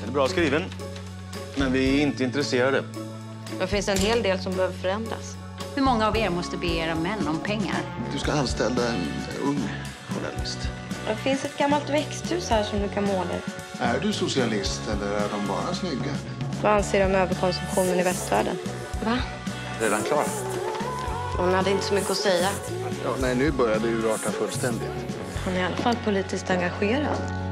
är bra skriven. Men vi är inte intresserade. Det finns en hel del som behöver förändras. Hur många av er måste be era män om pengar? Du ska anställa en ung journalist. Det finns ett gammalt växthus här som du kan måla i. Är du socialist eller är de bara snygga? Vad anser du om överkonsumtionen i västvärlden? Va? Redan klar? Hon hade inte så mycket att säga. Ja, nej, nu börjar det ju rata fullständigt. Han är i alla fall politiskt engagerad.